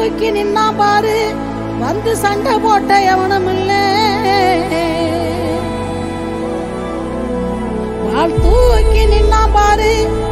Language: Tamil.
தூக்கி நின்னா பாரு வந்து சண்டை போட்ட எவனும் இல்ல வாள் தூக்கி நின்னா பாரு